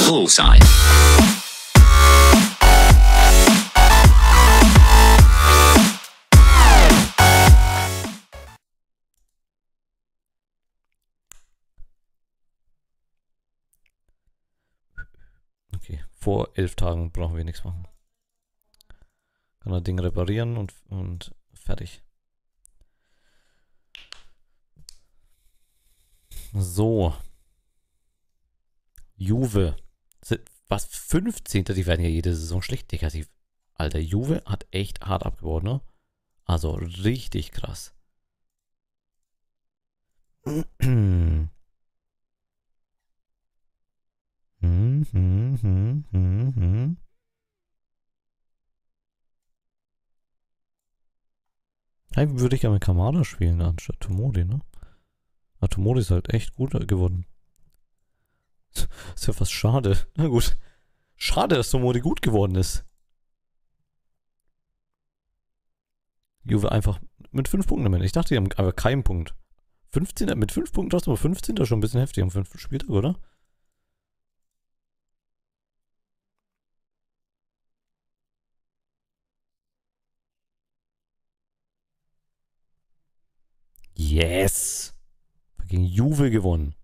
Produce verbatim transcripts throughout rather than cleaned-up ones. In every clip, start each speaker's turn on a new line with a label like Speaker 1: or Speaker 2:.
Speaker 1: Bullseye.
Speaker 2: Okay, vor elf Tagen brauchen wir nichts machen. Kann das Ding reparieren und, und fertig. So. Juve. Was? fünfzehnter Die werden ja jede Saison schlecht, Digga. Die, Alter, Juve hat echt hart abgebaut, ne? Also richtig krass. hm, hm, hm, hm, hm. Eigentlich würde ich ja mit Kamada spielen, anstatt Tomori, ne? Aber Tomori ist halt echt gut geworden. Ist ja fast schade. Na gut. Schade, dass Tomori gut geworden ist. Juve einfach mit fünf Punkten damit. Ich dachte, die haben einfach keinen Punkt. fünfzehn mit fünf Punkten trotzdem, aber fünfzehn ist schon ein bisschen heftig am fünften Spieltag, oder? Yes! Gegen Juve gewonnen.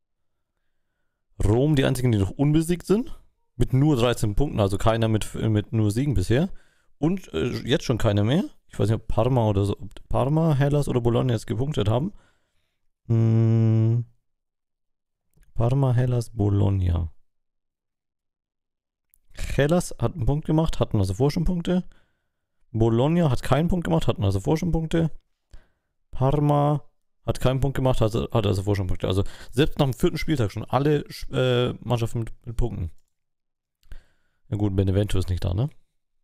Speaker 2: Rom, die einzigen, die noch unbesiegt sind. Mit nur dreizehn Punkten, also keiner mit, mit nur Siegen bisher. Und äh, jetzt schon keiner mehr. Ich weiß nicht, ob Parma oder so. Ob Parma, Hellas oder Bologna jetzt gepunktet haben. Hm. Parma, Hellas, Bologna. Hellas hat einen Punkt gemacht, hatten also vorher schon Punkte. Bologna hat keinen Punkt gemacht, hatten also vorher schon Punkte. Parma hat keinen Punkt gemacht, hatte, hatte also vorher schon Punkte. Also selbst nach dem vierten Spieltag schon alle äh, Mannschaften mit, mit Punkten. Na gut, Benevento ist nicht da, ne?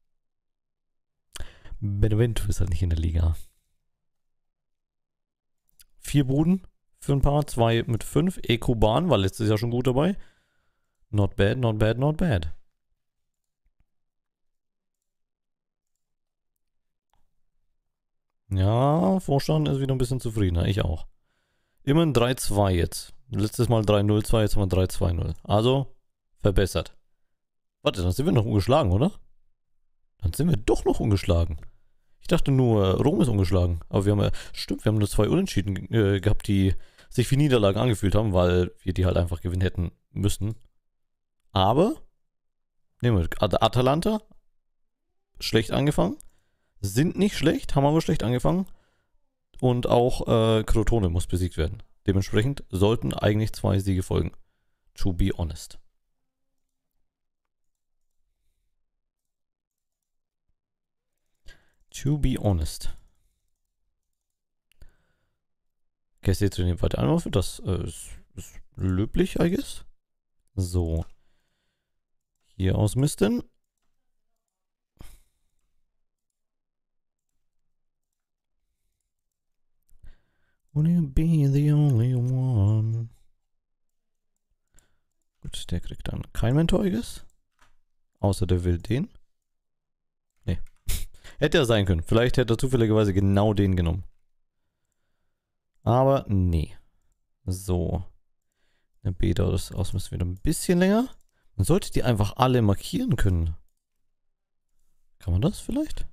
Speaker 2: Benevento ist halt nicht in der Liga. Vier Buden für ein paar, zwei mit fünf. Ekuban war letztes Jahr schon gut dabei. Not bad, not bad, not bad. Ja, Vorstand ist wieder ein bisschen zufriedener. Ich auch. Immerhin drei zwei jetzt. Letztes Mal drei null zwei, jetzt haben wir drei zwei null. Also, verbessert. Warte, dann sind wir noch ungeschlagen, oder? Dann sind wir doch noch ungeschlagen. Ich dachte nur, Rom ist ungeschlagen. Aber wir haben ja, stimmt, wir haben nur zwei Unentschieden äh, gehabt, die sich wie Niederlagen angefühlt haben, weil wir die halt einfach gewinnen hätten müssen. Aber, nehmen wir Atalanta, schlecht angefangen. Sind nicht schlecht, haben aber schlecht angefangen. Und auch äh, Crotone muss besiegt werden. Dementsprechend sollten eigentlich zwei Siege folgen. To be honest. To be honest. Käse trainiert weiter Anrufe, das äh, ist, ist löblich, I guess. So. Hier ausmisten. Will you be the only one? Gut, der kriegt dann kein Mentor, I guess. Außer der will den. Nee. Hätte er sein können. Vielleicht hätte er zufälligerweise genau den genommen. Aber nee. So. Der B dauert das Ausmisten wieder ein bisschen länger. Man sollte die einfach alle markieren können. Kann man das vielleicht?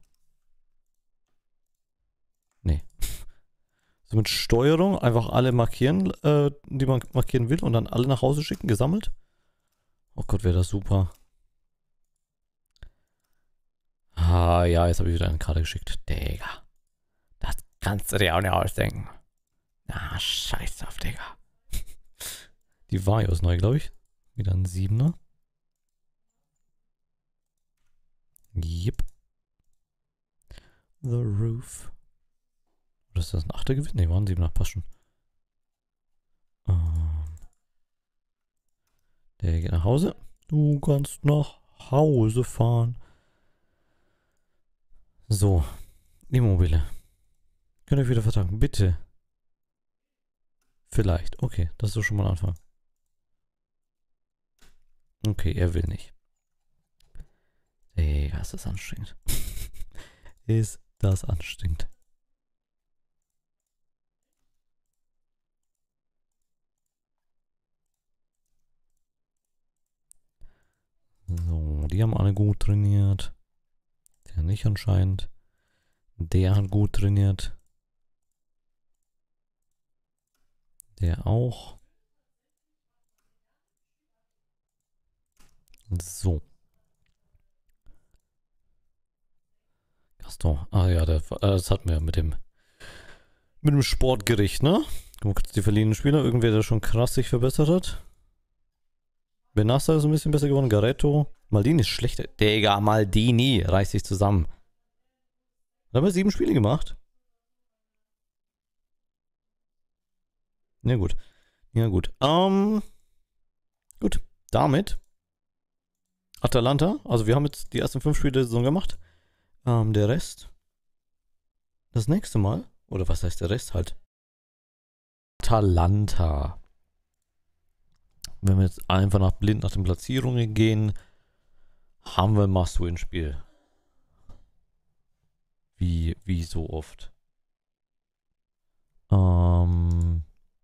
Speaker 2: Nee. So mit Steuerung einfach alle markieren, äh, die man markieren will und dann alle nach Hause schicken, gesammelt. Oh Gott, wäre das super. Ah, ja, jetzt habe ich wieder eine Karte geschickt. Digga. Das kannst du dir auch nicht ausdenken. Ah, scheiß auf, Digga. Die Vajos neu, glaube ich. Wieder ein Siebener. Yep. The Roof. Oder ist das ein Achter Gewinn? Ne, war ein Siebener. Passt schon. Ähm. Der geht nach Hause. Du kannst nach Hause fahren. So. Immobile. Könnt ihr wieder vertragen? Bitte. Vielleicht. Okay, das ist doch schon mal ein Anfang. Okay, er will nicht. Ey, ist das anstrengend. Ist das anstrengend. die haben alle gut trainiert. Der nicht anscheinend. Der hat gut trainiert. Der auch. So. Gaston. Ah ja, der, das hatten wir mit dem mit dem Sportgericht, ne? Guck, die verliehenen Spieler. Irgendwer, der schon krass sich verbessert hat. Benassa ist ein bisschen besser geworden. Garetto. Maldini ist schlechter. Digga, Maldini. Reißt sich zusammen. Da haben wir sieben Spiele gemacht. Ja gut. Ja gut. Ähm. Gut. Damit. Atalanta. Also wir haben jetzt die ersten fünf Spiele der Saison gemacht. Ähm, der Rest. Das nächste Mal. Oder was heißt der Rest halt? Atalanta. Wenn wir jetzt einfach nach blind nach den Platzierungen gehen, haben wir ein Must-Win-Spiel. Wie, wie so oft. Ähm.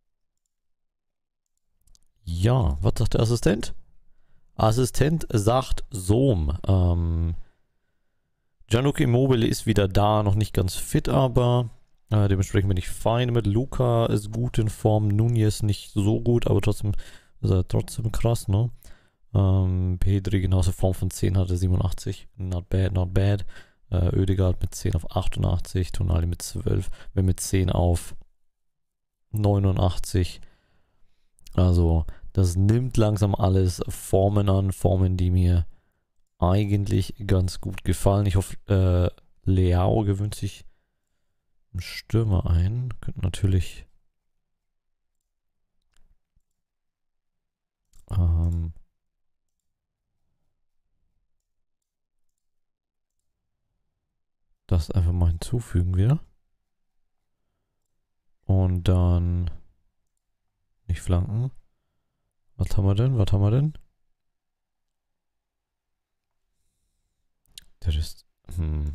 Speaker 2: Ja, was sagt der Assistent? Assistent sagt Sohm. Ähm. Gianluca Immobile ist wieder da, noch nicht ganz fit, aber äh, dementsprechend bin ich fein mit. Luca ist gut in Form, Nunez nicht so gut, aber trotzdem ist er trotzdem krass, ne? Ähm, Pedri genauso Form von zehn hatte, siebenundachtzig. Not bad, not bad. Äh, Oedegaard mit zehn auf achtundachtzig, Tonali mit zwölf, wir mit zehn auf neunundachtzig. Also, das nimmt langsam alles Formen an, Formen, die mir eigentlich ganz gut gefallen. Ich hoffe, äh, Leao gewöhnt sich einen Stürmer ein. Könnte natürlich ähm, das einfach mal hinzufügen wieder. Und dann nicht Flanken. Was haben wir denn? Was haben wir denn? Der ist. Hm.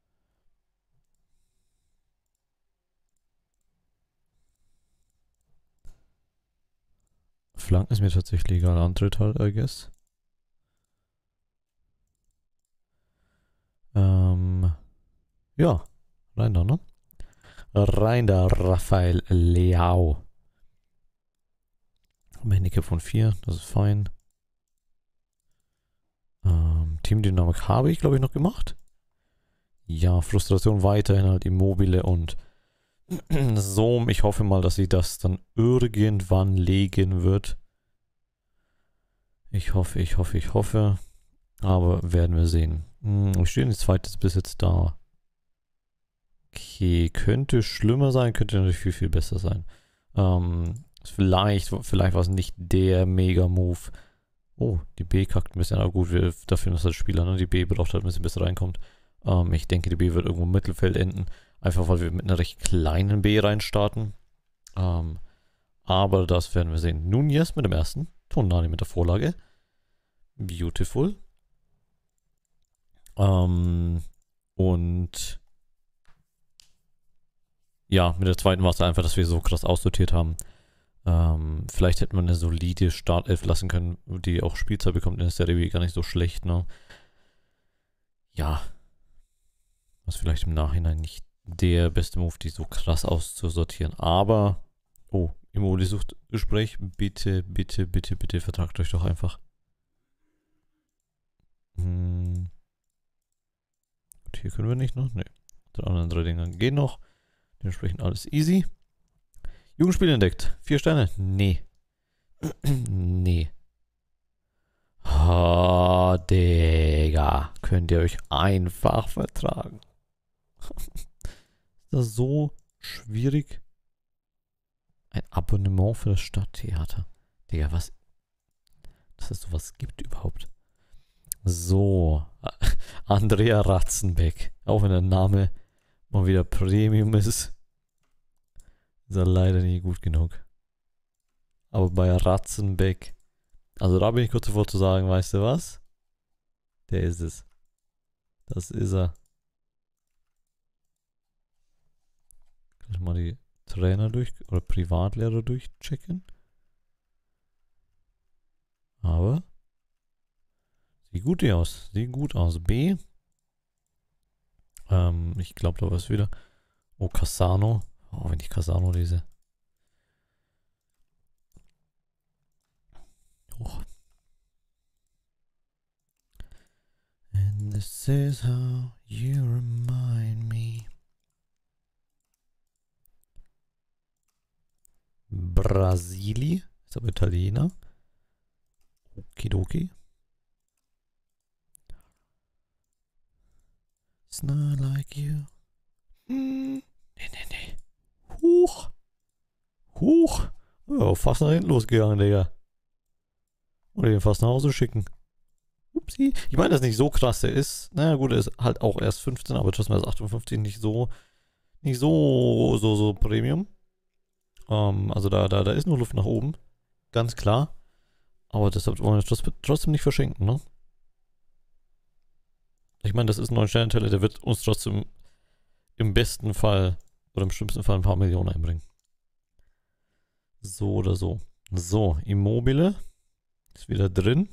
Speaker 2: Flanken ist mir tatsächlich egal. Antritt halt, I guess. Ähm. Ja. Rein da, ne? Rein da, Rafael Leao. Handicap von vier, das ist fein. Ähm, Teamdynamik habe ich, glaube ich, noch gemacht. Ja, Frustration weiterhin halt Immobile und so. Ich hoffe mal, dass sie das dann irgendwann legen wird. Ich hoffe, ich hoffe, ich hoffe. Aber werden wir sehen. Hm, ich stehe in die zweite bis jetzt da. Okay, könnte schlimmer sein, könnte natürlich viel, viel besser sein. Ähm, vielleicht, vielleicht war es nicht der Mega-Move. Oh, die B kackt ein bisschen, aber gut, wir, dafür ist das Spieler, ne? Die B braucht halt ein bisschen besser reinkommt. Ähm, ich denke, die B wird irgendwo im Mittelfeld enden. Einfach weil wir mit einer recht kleinen B reinstarten. Ähm, aber das werden wir sehen. Nunez mit dem ersten. Tonali mit der Vorlage. Beautiful. Ähm, und ja, mit der zweiten war es einfach, dass wir so krass aussortiert haben. Ähm, vielleicht hätte man eine solide Startelf lassen können, die auch Spielzeit bekommt in der Serie B, gar nicht so schlecht, ne? Ja. Was vielleicht im Nachhinein nicht der beste Move, die so krass auszusortieren. Aber, oh, Immobile sucht Gespräch. Bitte, bitte, bitte, bitte vertragt euch doch einfach. Hm. Gut, hier können wir nicht noch. Ne. Die anderen drei Dinger gehen noch. Dementsprechend alles easy. Jugendspiel entdeckt. Vier Sterne? Nee. Nee. Oh, Digga. Könnt ihr euch einfach vertragen. Ist das so schwierig? Ein Abonnement für das Stadttheater. Digga, was? Dass es sowas gibt überhaupt. So. Andrea Ratzenbeck. Auch wenn der Name mal wieder Premium ist. Ist er leider nicht gut genug. Aber bei Ratzenbeck. Also da bin ich kurz davor zu sagen, weißt du was? Der ist es. Das ist er. Kann ich mal die Trainer durch oder Privatlehrer durchchecken? Aber sieht Sieht gut aus. Sieht gut aus. B. Ähm, ich glaube, da war es wieder. Oh, Cassano. Oh, wenn ich Cassano lese. Hoch. And this is how you remind me. Brasili. Ist aber Italiener. Okidoki. It's not like you. Hm. Nee, nee, nee. Huch. Huch. Oh, fast nach hinten losgegangen, Digga. Oder den fast nach Hause schicken. Upsi. Ich meine, das ist nicht so krass, der ist. Naja, gut, er ist halt auch erst fünfzehn, aber trotzdem ist achtundfünfzig nicht so, nicht so, so, so Premium. Ähm, also da, da, da ist nur Luft nach oben. Ganz klar. Aber deshalb wollen wir trotzdem nicht verschenken, ne? Ich meine, das ist ein neun Sterne Teller, der wird uns trotzdem im besten Fall oder im schlimmsten Fall ein paar Millionen einbringen. So oder so. So, Immobile ist wieder drin.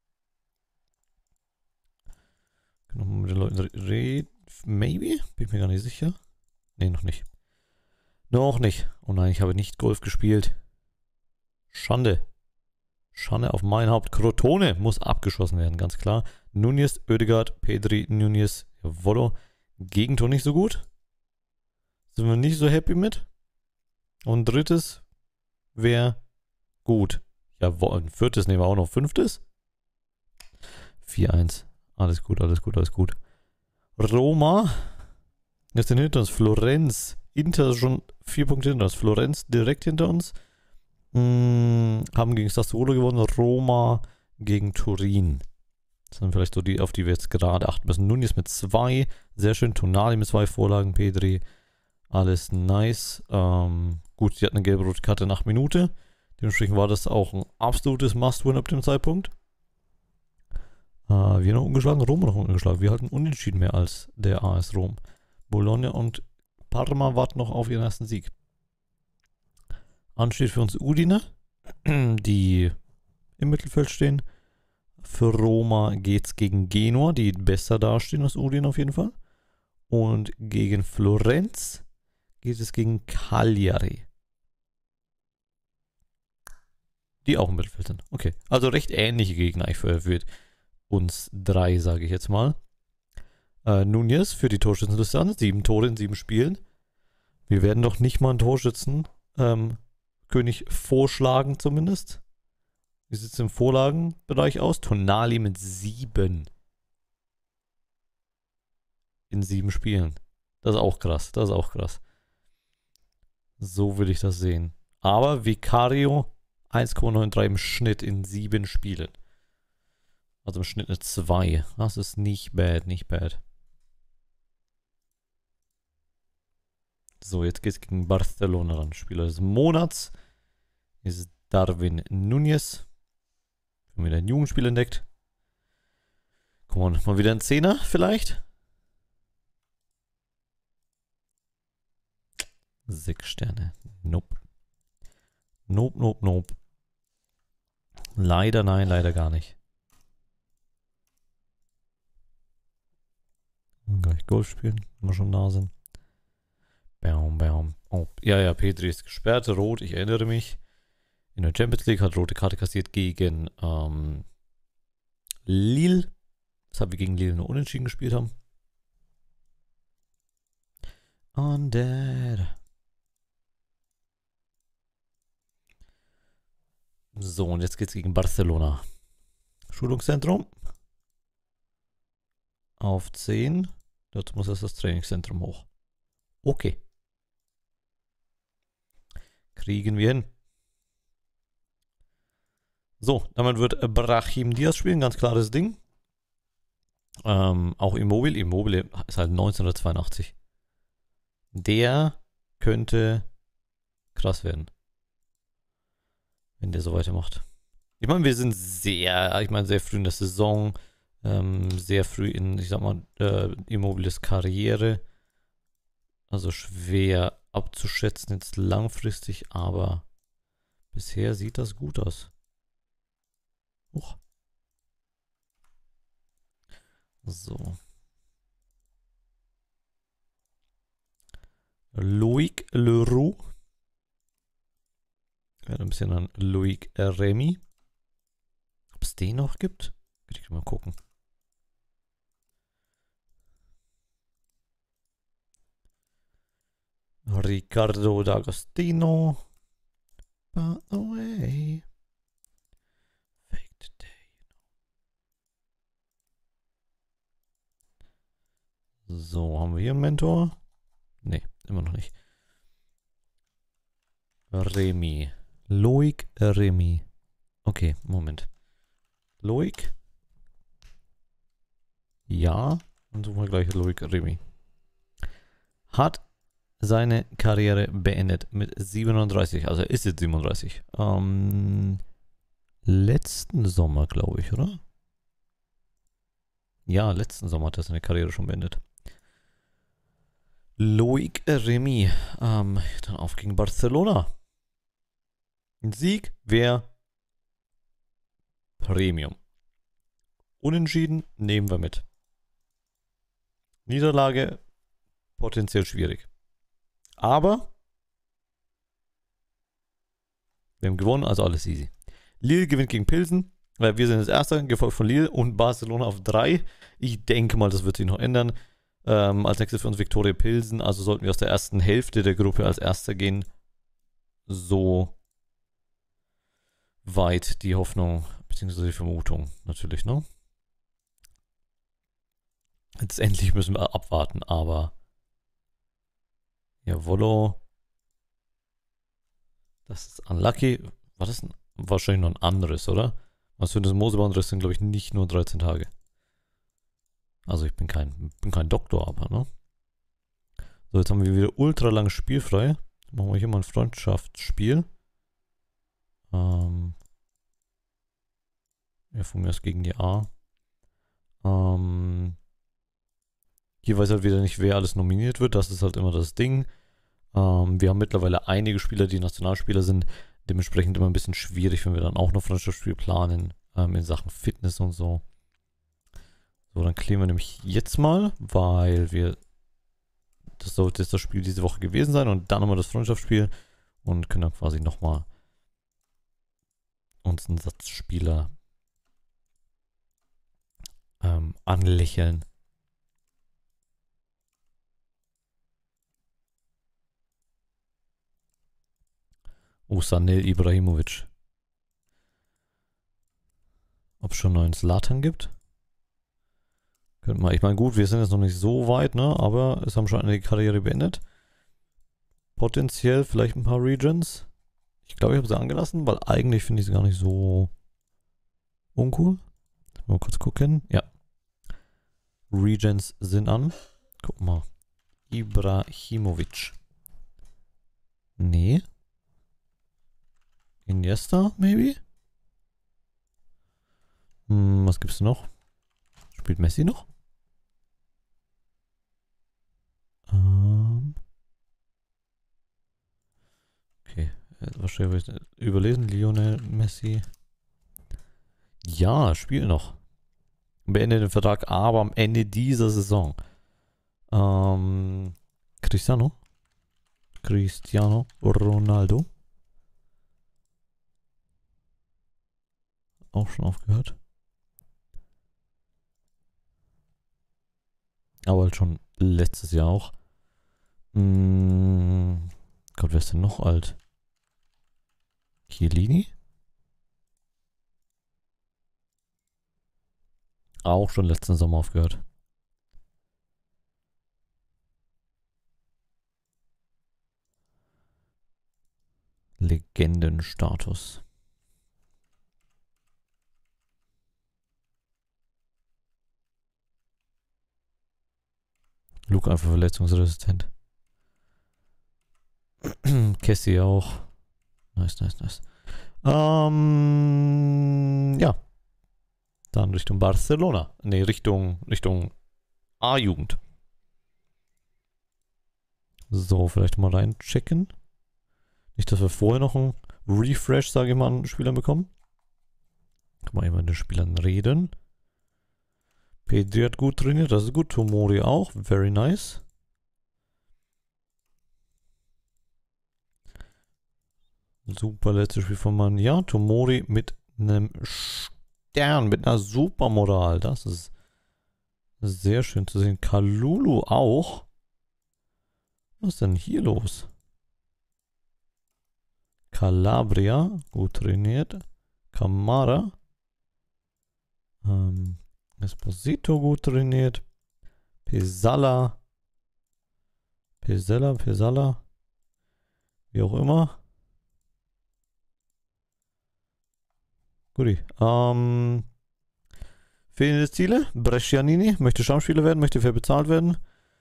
Speaker 2: Können wir mit den Leuten reden? Maybe? Bin ich mir gar nicht sicher. Ne, noch nicht. Noch nicht. Oh nein, ich habe nicht Golf gespielt. Schande. Schande auf mein Haupt. Crotone muss abgeschossen werden, ganz klar. Nunez, Oedegaard, Pedri, Nunez, Jawollo. Gegentor nicht so gut. Sind wir nicht so happy mit. Und drittes wäre gut. Jawohl, ein viertes nehmen wir auch noch. Fünftes? vier eins. Alles gut, alles gut, alles gut. Roma. Jetzt sind hinter uns. Florenz. Inter schon vier Punkte hinter uns. Florenz direkt hinter uns. Hm, haben gegen Sassuolo gewonnen. Roma gegen Turin. Das sind vielleicht so die, auf die wir jetzt gerade achten müssen. Nunez mit zwei. Sehr schön. Tonali mit zwei Vorlagen. Pedri. Alles nice. Ähm, gut, sie hat eine gelbe rote Karte nach Minute. Dementsprechend war das auch ein absolutes Must-Win ab dem Zeitpunkt. Äh, wir noch ungeschlagen. Rom noch ungeschlagen. Wir halten unentschieden mehr als der A S Rom. Bologna und Parma warten noch auf ihren ersten Sieg. Ansteht für uns Udine, die im Mittelfeld stehen. Für Roma geht es gegen Genua, die besser dastehen als Udine auf jeden Fall. Und gegen Florenz geht es gegen Cagliari. Die auch im Mittelfeld sind. Okay, also recht ähnliche Gegner für, für uns drei, sage ich jetzt mal. Äh, Nunez für die Torschützenliste an. Sieben Tore in sieben Spielen. Wir werden doch nicht mal einen Torschützen ähm, König vorschlagen zumindest. Wie sieht es im Vorlagenbereich aus? Tonali mit sieben. In sieben Spielen. Das ist auch krass. Das ist auch krass. So will ich das sehen. Aber Vicario eins Komma neununddreißig im Schnitt in sieben Spielen. Also im Schnitt eine zwei. Das ist nicht bad, nicht bad. So, jetzt geht es gegen Barcelona ran. Spieler des Monats ist Darwin Nunez. Haben wieder ein Jugendspiel entdeckt. Guck mal, mal wieder ein Zehner vielleicht. Sechs Sterne. Nope. Nope, nope, nope. Leider nein, leider gar nicht. Gleich Golf spielen, wenn wir schon da sind. Baum, baum. Oh, ja, ja, Pedri ist gesperrt, rot, ich erinnere mich. In der Champions League hat rote Karte kassiert gegen ähm, Lille. Weshalb wir gegen Lille nur unentschieden gespielt haben. Undead. So, und jetzt geht's gegen Barcelona. Schulungszentrum. Auf zehn. Dort muss erst das Trainingszentrum hoch. Okay. Kriegen wir hin. So, damit wird Brahim Diaz spielen, ganz klares Ding. Ähm, auch Immobile. Immobile ist halt neunzehnhundertzweiundachtzig. Der könnte krass werden. Wenn der so weitermacht. Ich meine, wir sind sehr, ich meine, sehr früh in der Saison. Ähm, sehr früh in, ich sag mal, äh, Immobiles Karriere. Also schwer abzuschätzen jetzt langfristig, aber bisher sieht das gut aus. Huch. So. Loic Leroux. Ja, ein bisschen an Loic Remy. Ob es den noch gibt? Kann ich mal gucken. Ricardo D'Agostino. By the way. Fake today. So, haben wir hier einen Mentor? Ne, immer noch nicht. Remy. Loic Remy. Okay, Moment. Loic. Ja. Und suchen wir gleich Loic Remy. Hat seine Karriere beendet mit siebenunddreißig. Also er ist jetzt siebenunddreißig. Ähm, letzten Sommer, glaube ich, oder? Ja, letzten Sommer hat er seine Karriere schon beendet. Loic Remy. Ähm, dann auf gegen Barcelona. Ein Sieg wäre Premium. Unentschieden nehmen wir mit. Niederlage potenziell schwierig. Aber wir haben gewonnen, also alles easy. Lille gewinnt gegen Pilsen. Weil wir sind jetzt Erster, gefolgt von Lille und Barcelona auf drei. Ich denke mal, das wird sich noch ändern. Ähm, als nächstes für uns Viktoria Pilsen. Also sollten wir aus der ersten Hälfte der Gruppe als Erster gehen. So weit die Hoffnung, beziehungsweise die Vermutung natürlich, ne? Letztendlich müssen wir abwarten, aber jawollo. Das ist unlucky. War das ein, wahrscheinlich noch ein anderes, oder? Was für das Mosebandriss sind, glaube ich, nicht nur dreizehn Tage. Also ich bin kein, bin kein Doktor, aber, ne? So, jetzt haben wir wieder ultra langes Spiel frei. Machen wir hier mal ein Freundschaftsspiel. Ähm. Ja, von mir aus gegen die A. Ähm. Hier weiß halt wieder nicht, wer alles nominiert wird. Das ist halt immer das Ding. Ähm, wir haben mittlerweile einige Spieler, die Nationalspieler sind. Dementsprechend immer ein bisschen schwierig, wenn wir dann auch noch Freundschaftsspiel planen. Ähm, in Sachen Fitness und so. So, dann klären wir nämlich jetzt mal, weil wir... Das sollte jetzt das Spiel diese Woche gewesen sein. Und dann nochmal das Freundschaftsspiel. Und können dann quasi nochmal uns einen Satzspieler ähm, anlächeln. Osanel Ibrahimovic. Ob es schon einen neuen Zlatan gibt? Könnte man, ich meine, gut, wir sind jetzt noch nicht so weit, ne? Aber es haben schon eine Karriere beendet. Potenziell vielleicht ein paar Regions. Ich glaube, ich habe sie angelassen, weil eigentlich finde ich sie gar nicht so uncool. Mal kurz gucken. Ja. Regions sind an. Guck mal. Ibrahimovic. Nee. Iniesta, maybe? Hm, was gibt's noch? Spielt Messi noch? Ähm. Okay. Wahrscheinlich überlesen. Lionel Messi. Ja, spielt noch. Beendet den Vertrag, aber am Ende dieser Saison. Ähm. Cristiano. Cristiano Ronaldo. Auch schon aufgehört. Aber halt schon letztes Jahr auch. Hm, Gott, wer ist denn noch alt? Chiellini? Auch schon letzten Sommer aufgehört. Legendenstatus. Luke einfach verletzungsresistent. Cassie auch. Nice, nice, nice. Ähm, ja. Dann Richtung Barcelona. Ne, Richtung, Richtung A-Jugend. So, vielleicht mal reinchecken. Nicht, dass wir vorher noch einen Refresh, sage ich mal, an Spielern bekommen. Kann man eben mit den Spielern reden. Pedri hat gut trainiert, das ist gut. Tomori auch, very nice. Super letztes Spiel von Mann. Ja, Tomori mit einem Stern, mit einer super Moral. Das ist sehr schön zu sehen. Kalulu auch. Was ist denn hier los? Calabria, gut trainiert. Camara. Ähm, Esposito gut trainiert. Pesala. Pesella, Pesala. Wie auch immer. Guti. Ähm, fehlende Ziele. Brescianini möchte Stammspieler werden, möchte fair bezahlt werden.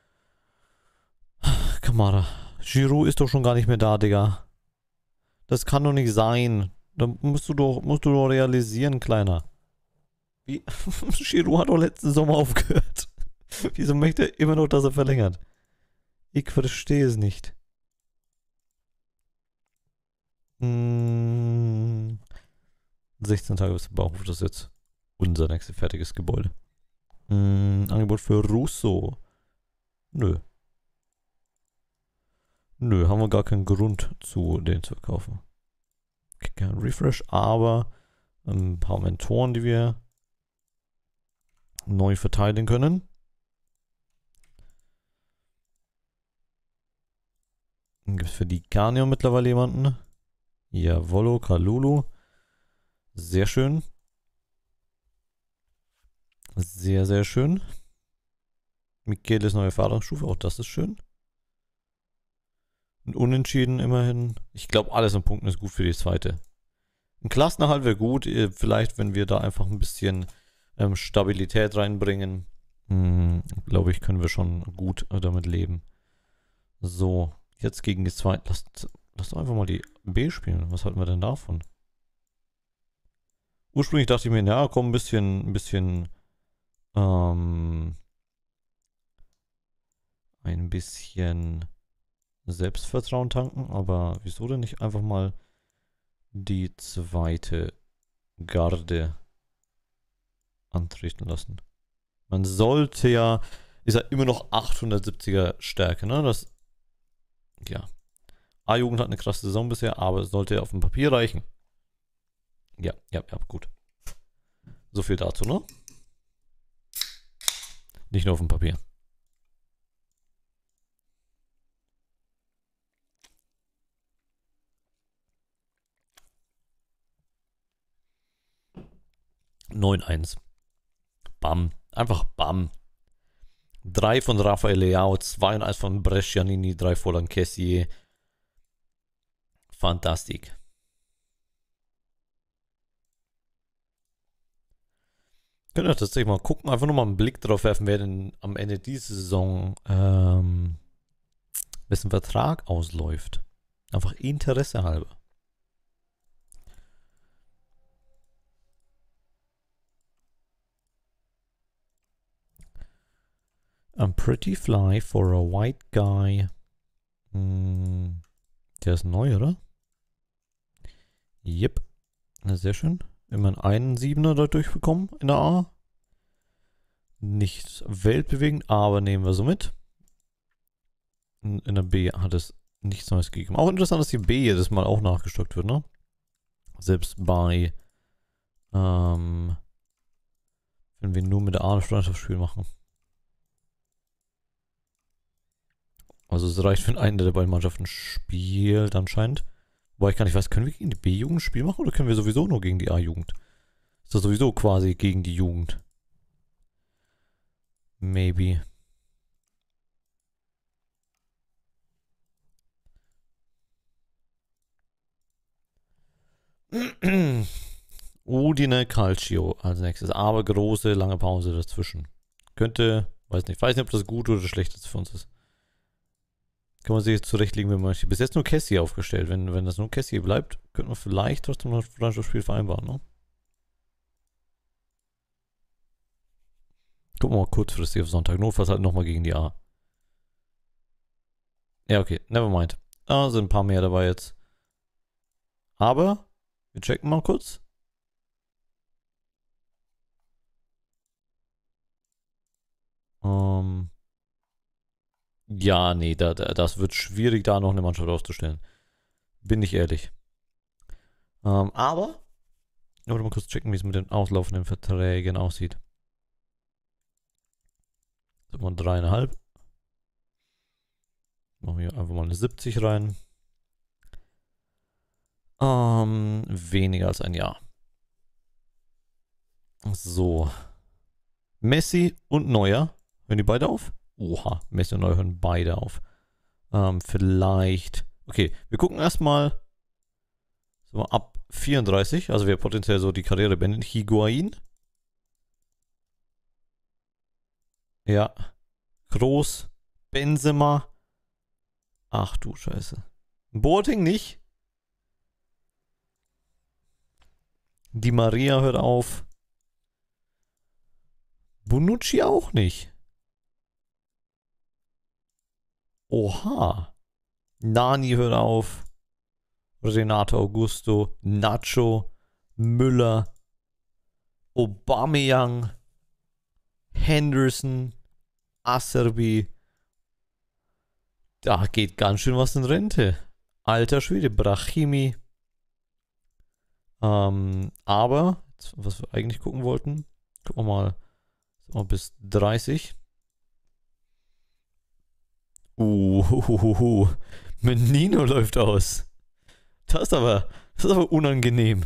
Speaker 2: Kamara. Giroud ist doch schon gar nicht mehr da, Digga. Das kann doch nicht sein. Da musst du doch, musst du doch realisieren, Kleiner. Wie? Giroud hat doch letzten Sommer aufgehört. Wieso möchte er immer noch, dass er verlängert? Ich verstehe es nicht. Hm. sechzehn Tage bis zum Bauhof, das ist jetzt unser nächstes fertiges Gebäude. Hm, Angebot für Russo. Nö. Nö, haben wir gar keinen Grund zu, den zu kaufen. Kein Refresh, aber ein paar Mentoren, die wir neu verteilen können. Dann gibt es für die Garnio mittlerweile jemanden. Jawollo, Kalulu. Sehr schön. Sehr, sehr schön. Michelis neue Erfahrungsstufe, auch das ist schön. Ein Unentschieden immerhin. Ich glaube, alles an Punkten ist gut für die zweite. Ein Klassenerhalt wäre gut. Vielleicht, wenn wir da einfach ein bisschen ähm, Stabilität reinbringen. Hm, glaube ich, können wir schon gut damit leben. So, jetzt gegen die zweite. Lass, lass doch einfach mal die B spielen. Was halten wir denn davon? Ursprünglich dachte ich mir, ja, komm, ein bisschen, ein bisschen, ähm, ein bisschen Selbstvertrauen tanken, aber wieso denn nicht einfach mal die zweite Garde antreten lassen? Man sollte ja, ist ja immer noch achthundertsiebziger Stärke, ne? Das, ja. A-Jugend hat eine krasse Saison bisher, aber es sollte ja auf dem Papier reichen. Ja, ja, ja, gut. So viel dazu, ne? Nicht nur auf dem Papier. neun eins. Bam. Einfach bam. drei von Rafael Leao, zwei und eins von Brescianini, drei von Kessier. Fantastik. Könnt ihr tatsächlich mal gucken, einfach nur mal einen Blick drauf werfen, wer denn am Ende dieser Saison ähm, wessen Vertrag ausläuft. Einfach Interesse halber. I'm pretty fly for a white guy. Hm, der ist neu, oder? Yep. Sehr schön. Immerhin einen Siebener da durchbekommen in der A. Nicht weltbewegend, aber nehmen wir so mit. In der B hat es nichts Neues gegeben. Auch interessant, dass die B jedes Mal auch nachgestockt wird, ne? Selbst bei, ähm, wenn wir nur mit der A ein Freundschaftsspiel machen. Also es reicht, wenn eine der beiden Mannschaften spielt anscheinend. Wobei ich gar nicht weiß, können wir gegen die B-Jugend ein Spiel machen oder können wir sowieso nur gegen die A-Jugend? Ist das sowieso quasi gegen die Jugend? Maybe. Udine Calcio als nächstes. Aber große, lange Pause dazwischen. Könnte, weiß nicht, weiß nicht, ob das gut oder schlecht ist für uns ist. Kann man sich jetzt zurechtlegen, wenn man möchte. Bis jetzt nur Cassie aufgestellt. Wenn, wenn das nur Cassie bleibt, könnte man vielleicht trotzdem noch ein Freundschaftsspiel vereinbaren, ne? Gucken wir mal kurzfristig auf Sonntag. Notfalls halt nochmal gegen die A. Ja, okay. Nevermind. Da sind ein paar mehr dabei jetzt. Aber, wir checken mal kurz. Ja, nee, da, da, das wird schwierig, da noch eine Mannschaft aufzustellen. Bin ich ehrlich. Ähm, aber, ich wollte mal kurz checken, wie es mit den auslaufenden Verträgen aussieht. Sagen wir dreieinhalb. Machen wir einfach mal eine siebzig rein. Ähm, weniger als ein Jahr. So. Messi und Neuer. Hören die beide auf? Oha, Messi und Neuer hören beide auf. Ähm, vielleicht. Okay, wir gucken erstmal so ab vierunddreißig, also wer potenziell so die Karriere beendet. Higuain. Ja. Groß. Benzema. Ach du Scheiße. Boateng nicht. Di Maria hört auf. Bonucci auch nicht. Oha. Nani hört auf. Renato Augusto. Nacho. Müller. Aubameyang. Henderson. Acerbi. Da geht ganz schön was in Rente. Alter Schwede. Brahimi. Ähm, aber, was wir eigentlich gucken wollten, gucken wir mal, mal bis dreißig. Uh, Menino läuft aus. Das ist aber, das ist aber unangenehm.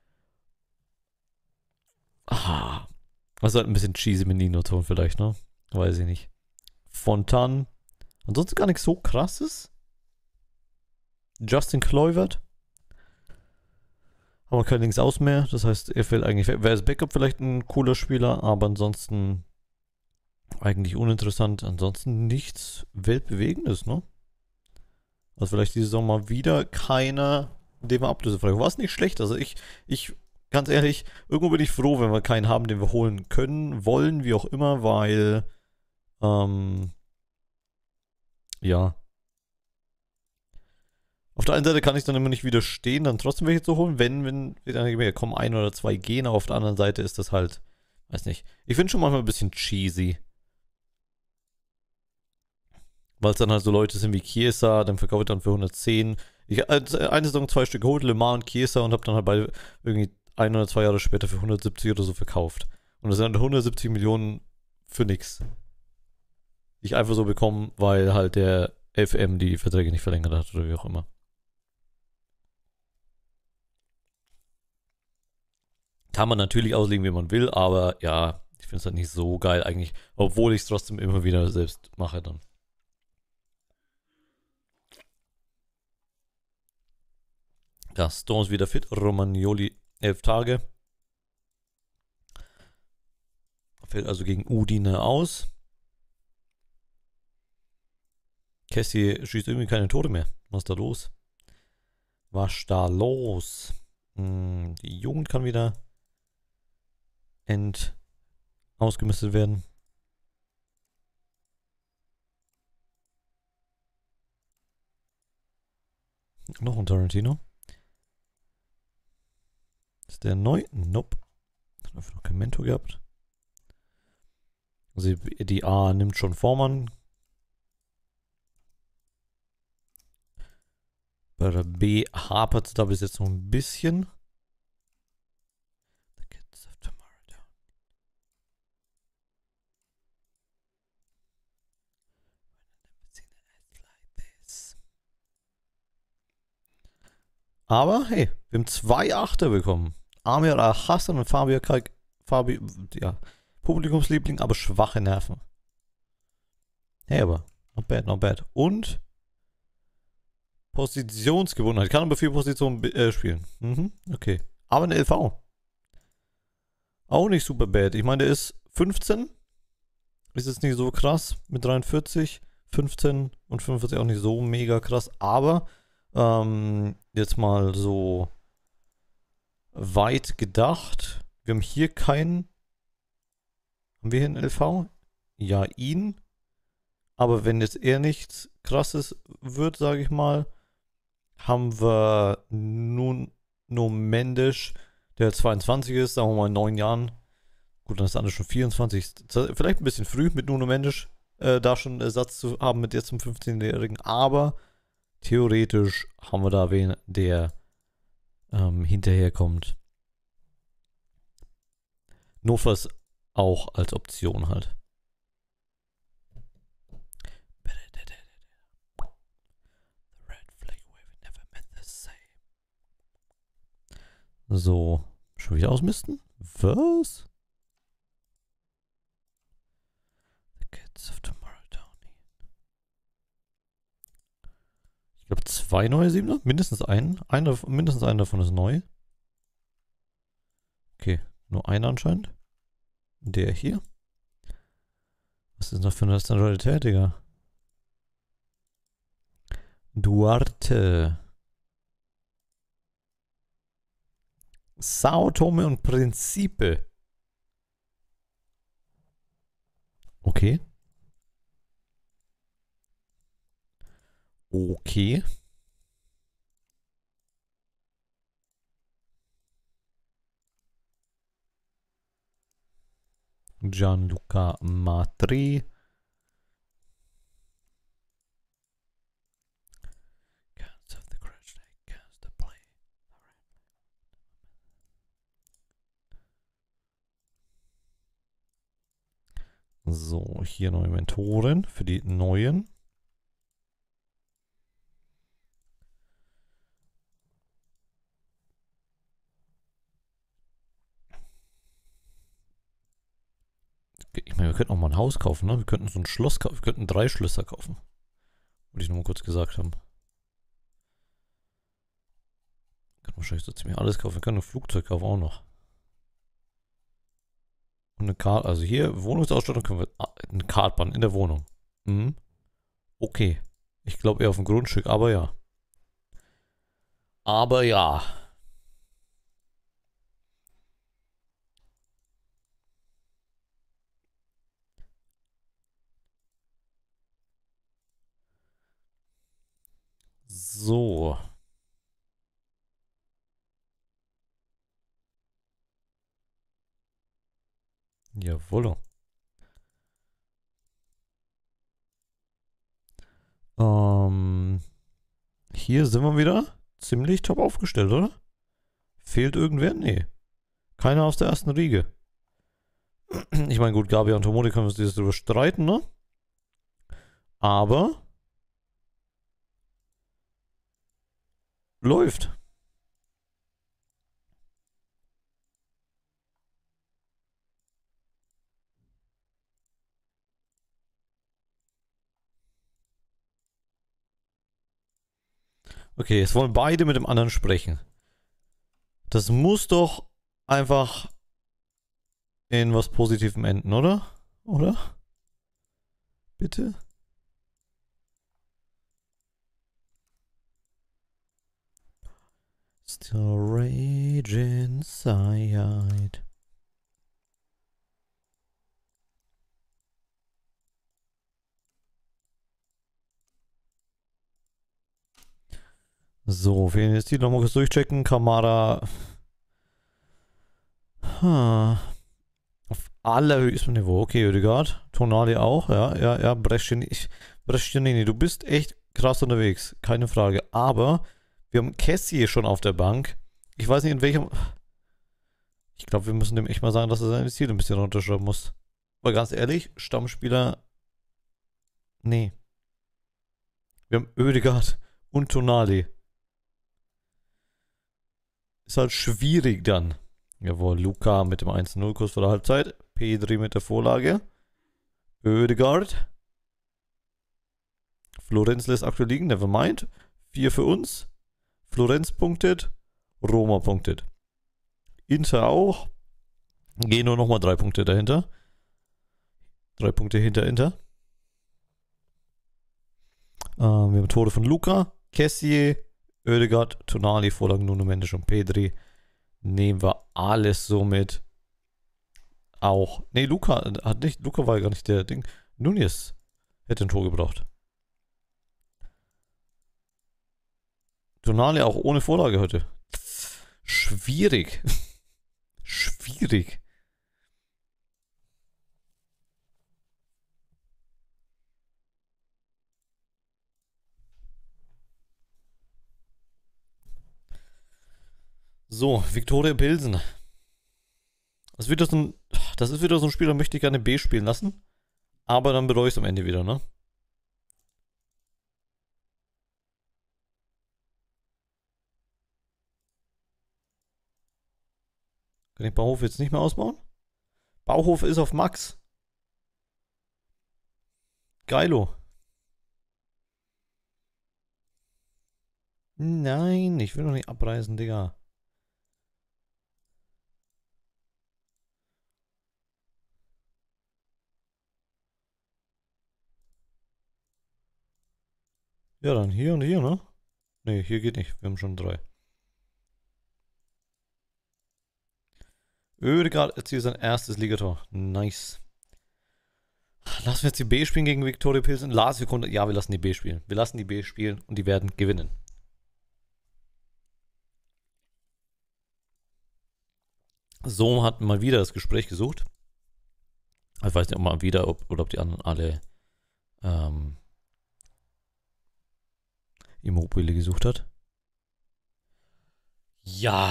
Speaker 2: Ah, also halt ein bisschen cheesy Menino-Ton vielleicht, ne? Weiß ich nicht. Fontan. Ansonsten gar nichts so krasses. Justin Kluivert. Haben wir kein Links aus mehr. Das heißt, er fällt eigentlich. Wäre das Backup vielleicht ein cooler Spieler, aber ansonsten eigentlich uninteressant. Ansonsten nichts Weltbewegendes, ne? Also vielleicht die Saison mal wieder keiner, den wir ablösefrei. War es nicht schlecht. Also ich, ich, ganz ehrlich, irgendwo bin ich froh, wenn wir keinen haben, den wir holen können, wollen, wie auch immer, weil, ähm, ja. Auf der einen Seite kann ich dann immer nicht widerstehen, dann trotzdem welche zu holen, wenn, wenn wir dann ja, kommen ein oder zwei gehen, aber auf der anderen Seite ist das halt, weiß nicht. Ich finde schon manchmal ein bisschen cheesy. Weil es dann halt so Leute sind wie Chiesa, dann verkaufe ich dann für hundertzehn. Ich habe eine Saison zwei Stück geholt, Le Mans und Chiesa, und habe dann halt beide irgendwie ein oder zwei Jahre später für hundertsiebzig oder so verkauft. Und das sind dann hundertsiebzig Millionen für nix. Die ich einfach so bekommen, weil halt der F M die Verträge nicht verlängert hat oder wie auch immer. Kann man natürlich auslegen, wie man will, aber ja, ich finde es halt nicht so geil eigentlich, obwohl ich es trotzdem immer wieder selbst mache dann. Ja, Stones wieder fit, Romagnoli elf Tage. Fällt also gegen Udine aus. Cassie schießt irgendwie keine Tore mehr. Was ist da los? Was ist da los? Hm, die Jugend kann wieder ent ausgemistet werden. Noch ein Tarantino. Ist der neu? Nope. Hat einfach noch kein Mentor gehabt. Also die A nimmt schon Form an. Bei der B hapert es da bis jetzt noch ein bisschen. The Kids of Tomorrow. Aber hey, wir haben zwei Achter bekommen. Amir Al-Hassan und Fabio Kalk. Fabio, ja, Publikumsliebling, aber schwache Nerven. Hey, aber not bad, not bad. Und Positionsgebundenheit. Kann aber vier Positionen äh, spielen. Mhm, okay. Aber eine L V. Auch nicht super bad. Ich meine, der ist fünfzehn. Ist jetzt nicht so krass mit dreiundvierzig. fünfzehn und fünfundvierzig auch nicht so mega krass. Aber ähm, jetzt mal so weit gedacht. Wir haben hier keinen. Haben wir hier einen L V? Ja, ihn. Aber wenn jetzt eher nichts Krasses wird, sage ich mal, haben wir nun nur Mendes, der zweiundzwanzig ist, sagen wir mal in neun Jahren. Gut, dann ist der andere schon vierundzwanzig. Vielleicht ein bisschen früh mit Nuno Mendes. äh, da schon einen Ersatz zu haben mit jetzt zum fünfzehnjährigen. Aber theoretisch haben wir da wen, der ähm, hinterherkommt. Notfalls auch als Option halt. So, schon wieder ausmisten? Was? The Kids of Tomorrow don't need. Ich glaube zwei neue Siebener? Mindestens einen. Einer, mindestens einer davon ist neu. Okay, nur einer anscheinend. Der hier. Was ist das für eine Nationalität, Digga? Duarte. Sao Tome und Principe. Okay. Okay. Gianluca Matri. So, hier neue Mentoren für die neuen. Ich meine, wir könnten auch mal ein Haus kaufen, ne? Wir könnten so ein Schloss kaufen. Wir könnten drei Schlösser kaufen. Wollte ich nur mal kurz gesagt haben. Wir können wahrscheinlich so ziemlich alles kaufen. Wir können ein Flugzeug kaufen auch noch. Und eine Karte, also hier, Wohnungsausstattung können wir. Ah, eine Kartbahn in der Wohnung. Mhm. Okay. Ich glaube eher auf dem Grundstück, aber ja. Aber ja. So. Jawohl. Ähm, hier sind wir wieder ziemlich top aufgestellt, oder? Fehlt irgendwer? Nee. Keiner aus der ersten Riege. Ich meine, gut, Gabi und Tomodi können wir uns dieses drüber streiten, ne? Aber läuft. Okay, jetzt wollen beide mit dem anderen sprechen. Das muss doch einfach in was Positivem enden, oder? Oder? Bitte? Still rage inside. So, wir werden jetzt die nochmal kurz durchchecken. Kamera. Hm. Auf allerhöchstem Niveau. Okay, Ödegaard. Tonali auch. Ja, ja, ja. Brescianini, du bist echt krass unterwegs. Keine Frage. Aber wir haben Kessie schon auf der Bank. Ich weiß nicht, in welchem. Ich glaube, wir müssen dem echt mal sagen, dass er seine Ziele ein bisschen runterschreiben muss. Aber ganz ehrlich, Stammspieler. Nee. Wir haben Ödegaard und Tonali. Ist halt schwierig dann. Jawohl, Luca mit dem eins zu null Kurs vor der Halbzeit. Pedri mit der Vorlage. Ödegaard. Florenz lässt aktuell liegen, never mind. vier für uns. Florenz punktet. Roma punktet. Inter auch. Gehen nur nochmal drei Punkte dahinter. Drei Punkte hinter Inter. Ähm, wir haben Tore von Luca, Kessie, Ödegaard, Tonali, Vorlagen Nuno Mendes und Pedri. Nehmen wir alles so mit. Auch. Ne, Luca hat nicht. Luca war ja gar nicht der Ding. Nunez hätte ein Tor gebraucht. Tonali auch ohne Vorlage heute. Schwierig. Schwierig. So, Viktoria Pilsen. Das, wird das, ein, das ist wieder so ein Spiel, da möchte ich gerne B spielen lassen. Aber dann bereue ich es am Ende wieder, ne? Kann ich Bauhof jetzt nicht mehr ausbauen? Bauhof ist auf Max. Geilo. Nein, ich will noch nicht abreißen, Digga. Ja, dann hier und hier, ne? Ne, hier geht nicht. Wir haben schon drei. Ödegaard erzielt sein erstes Ligator. Nice. Lassen wir jetzt die B spielen gegen Viktoria Pilsen. Lars, wir konnten. Ja, wir lassen die B spielen. Wir lassen die B spielen und die werden gewinnen. So hat mal wieder das Gespräch gesucht. Ich weiß nicht, ob mal wieder ob, oder ob die anderen alle ähm, Immobile gesucht hat. Ja.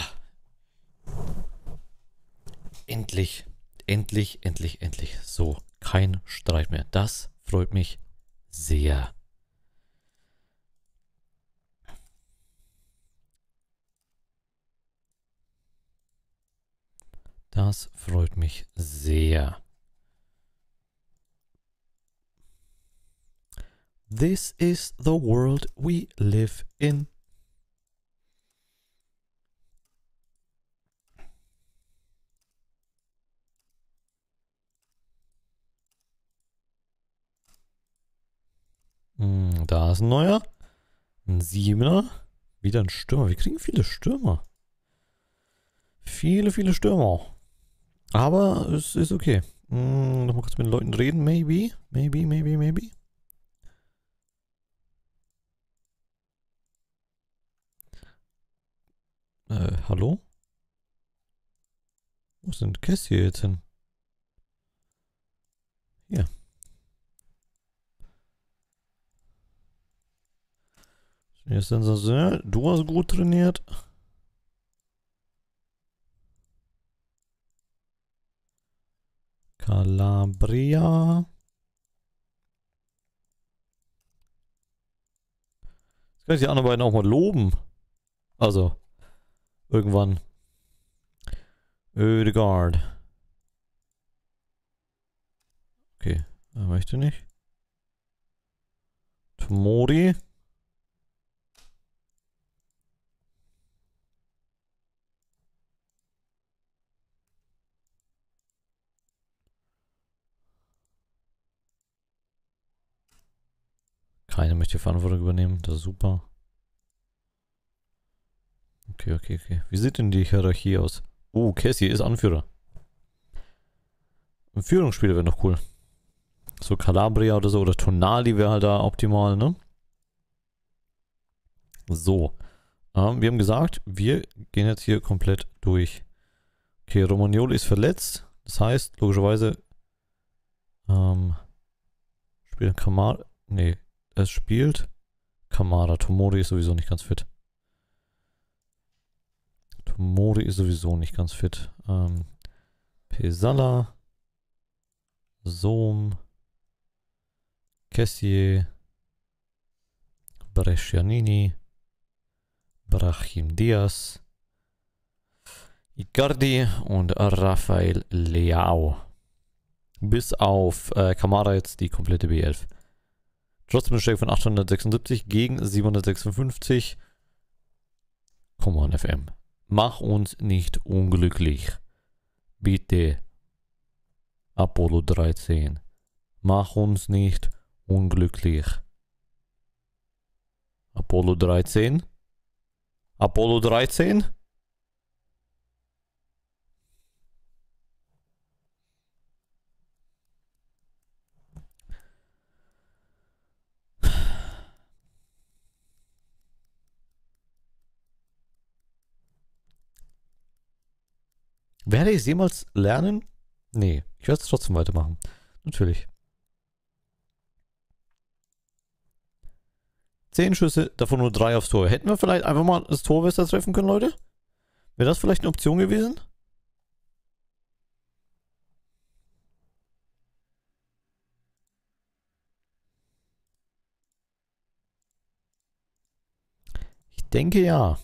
Speaker 2: Endlich. Endlich, endlich, endlich. So, kein Streit mehr. Das freut mich sehr. Das freut mich sehr. This is the world we live in. Hm, da ist ein neuer. Ein Siebener. Wieder ein Stürmer. Wir kriegen viele Stürmer. Viele, viele Stürmer. Aber es ist okay. Hm, nochmal kurz mit den Leuten reden. Maybe. Maybe, maybe, maybe. Äh, hallo? Wo sind Cassie jetzt hin? Hier. Jetzt sind sie so, du hast gut trainiert. Calabria. Jetzt kann ich die anderen beiden auch mal loben. Also, irgendwann. Ödegaard. Okay, er möchte nicht. Tomori. Keiner möchte die Verantwortung übernehmen, das ist super. Okay, okay, okay. Wie sieht denn die Hierarchie aus? Oh, Cassie ist Anführer. Ein Führungsspieler wäre noch cool. So Calabria oder so, oder Tonali wäre halt da optimal, ne? So. Ähm, wir haben gesagt, wir gehen jetzt hier komplett durch. Okay, Romagnoli ist verletzt. Das heißt, logischerweise ähm, spielt Kamara. Nee, es spielt Kamara. Tomori ist sowieso nicht ganz fit. Tomori ist sowieso nicht ganz fit. Ähm, Pesala. Sohm. Kessier. Brescianini. Brahim Diaz. Icardi und Rafael Leao. Bis auf äh, Kamara jetzt die komplette B elf. Trotzdem eine Stärke von achthundertsechsundsiebzig gegen siebenhundertsechsundfünfzig. Come on, F M. Mach uns nicht unglücklich. Bitte. Apollo dreizehn. Mach uns nicht unglücklich. Apollo dreizehn. Apollo dreizehn. Werde ich es jemals lernen? Nee, ich werde es trotzdem weitermachen. Natürlich. Zehn Schüsse, davon nur drei aufs Tor. Hätten wir vielleicht einfach mal das Tor besser treffen können, Leute? Wäre das vielleicht eine Option gewesen? Ich denke ja.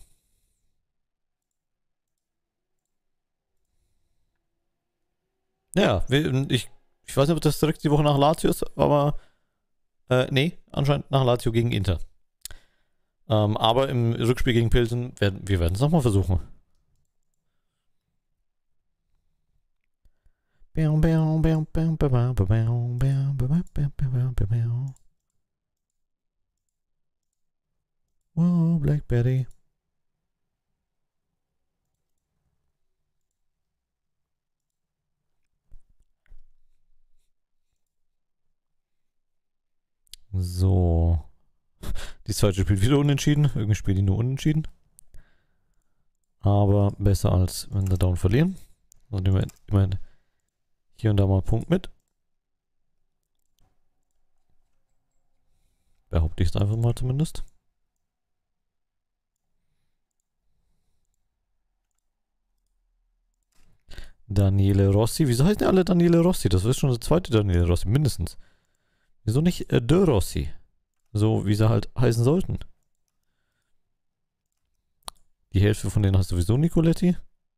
Speaker 2: Ja, wir, ich, ich weiß nicht, ob das direkt die Woche nach Lazio ist, aber äh, nee, anscheinend nach Lazio gegen Inter. Ähm, aber im Rückspiel gegen Pilsen werden wir werden es nochmal versuchen. Oh, Blackberry. So. Die zweite spielt wieder unentschieden. Irgendwie spielt die nur unentschieden. Aber besser als wenn sie down verlieren. Und immerhin, immerhin hier und da mal einen Punkt mit. Behaupte ich es einfach mal zumindest. Daniele Rossi. Wieso heißen die alle Daniele Rossi? Das ist schon der zweite Daniele Rossi, mindestens. Wieso nicht äh, De Rossi? So wie sie halt heißen sollten. Die Hälfte von denen hast sowieso Nicoletti.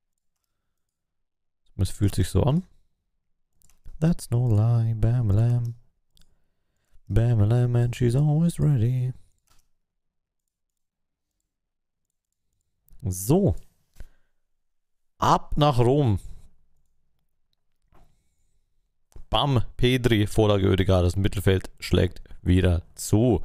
Speaker 2: Es fühlt sich so an. That's no lie, bam lam. Bam lam and she's always ready. So. Ab nach Rom. Bam, Pedri, Vorlage Oedegaard, das Mittelfeld schlägt wieder zu.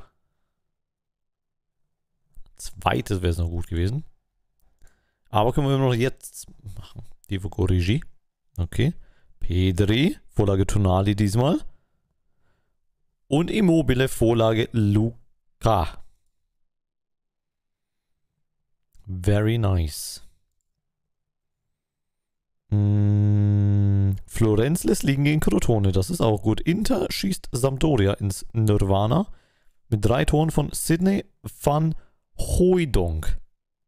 Speaker 2: Zweites wäre es noch gut gewesen. Aber können wir noch jetzt machen. Divock Origi. Okay. Pedri, Vorlage Tonali diesmal. Und Immobile, Vorlage Luka. Very nice. Mm, Florenz lässt liegen gegen Crotone, das ist auch gut. Inter schießt Sampdoria ins Nirvana mit drei Toren von Sidney van Hooijdonk.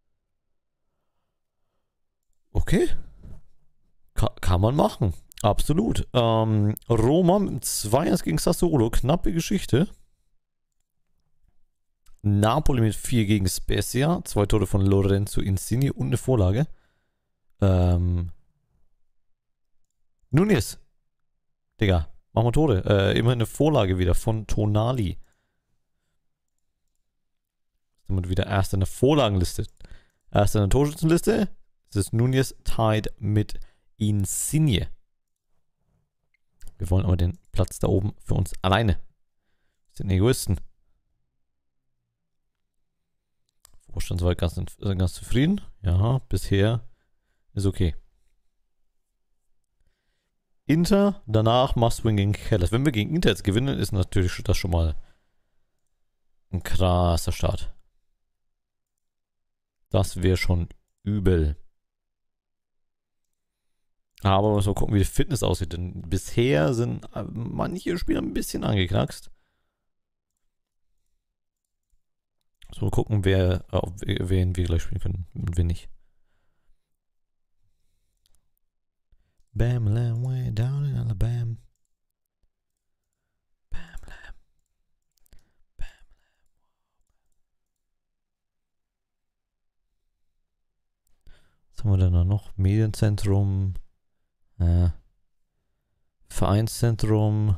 Speaker 2: Okay. Ka kann man machen. Absolut. Ähm, Roma mit zwei eins gegen Sassuolo, knappe Geschichte. Napoli mit vier gegen Spezia, zwei Tore von Lorenzo Insigne und eine Vorlage. Ähm... Nunes. Digga, machen wir Tore. Äh, immerhin eine Vorlage wieder von Tonali. Sind wieder erst in der Vorlagenliste. Erst in der Torschützenliste. Es ist Nunes tied mit Insigne. Wir wollen aber den Platz da oben für uns alleine. Wir sind Egoisten. Vorstand soweit ganz, ganz zufrieden. Ja, bisher ist okay. Inter, danach Must-Win gegen Hellas. Wenn wir gegen Inter jetzt gewinnen, ist natürlich das schon mal ein krasser Start. Das wäre schon übel. Aber wir müssen mal gucken, wie die Fitness aussieht. Denn bisher sind manche Spieler ein bisschen angeknackst. So, mal gucken, wer, auf wen wir gleich spielen können und wen nicht. Bam, lam, way down in Alabama. Bam, lam. Bam, lam. Was haben wir denn da noch? Medienzentrum. Äh, Vereinszentrum.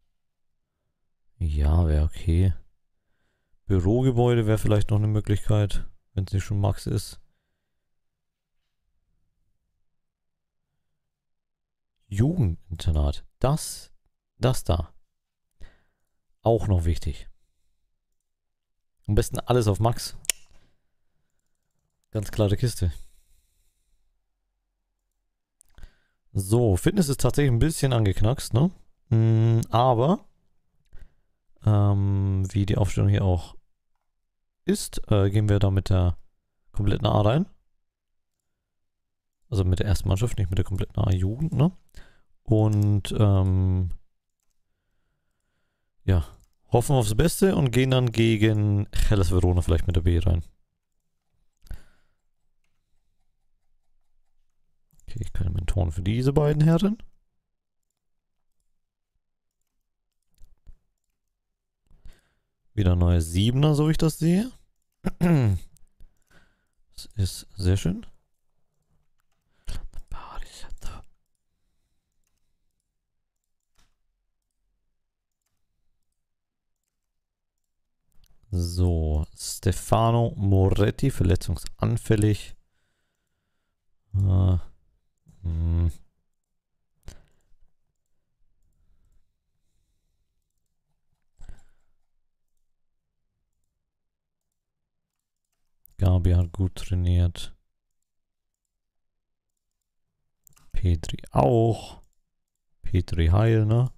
Speaker 2: Ja, wäre okay. Bürogebäude wäre vielleicht noch eine Möglichkeit, wenn es nicht schon Max ist. Jugendinternat. Das, das da. Auch noch wichtig. Am besten alles auf Max. Ganz klare Kiste. So, Fitness ist tatsächlich ein bisschen angeknackst, ne? Mm, aber ähm, wie die Aufstellung hier auch ist, äh, gehen wir da mit der kompletten A rein. Also mit der ersten Mannschaft, nicht mit der kompletten A-Jugend, ne? Und ähm, ja, hoffen aufs Beste und gehen dann gegen Hellas Verona vielleicht mit der B rein. Okay, keine Mentoren für diese beiden Herren. Wieder neue Siebener, so ich das sehe. Das ist sehr schön. So, Stefano Moretti, verletzungsanfällig. Äh, hm. Gabi hat gut trainiert. Petri auch. Petri heil, ne?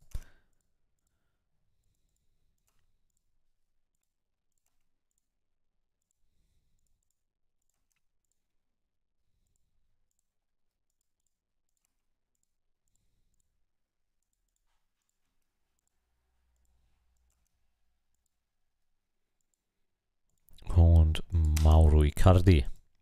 Speaker 2: Und Mauro Icardi.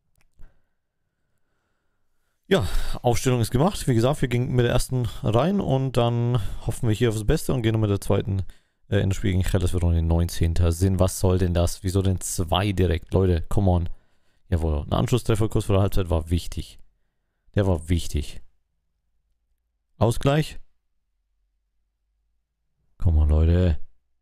Speaker 2: Ja, Aufstellung ist gemacht. Wie gesagt, wir gingen mit der ersten rein und dann hoffen wir hier aufs Beste und gehen noch mit der zweiten äh, in das Spiel gegen Hellas Verona den neunzehnten Sinn. Was soll denn das? Wieso denn zwei direkt? Leute, come on. Jawohl, ein Anschlusstreffer kurz vor der Halbzeit war wichtig. Der war wichtig. Ausgleich. Come on, Leute.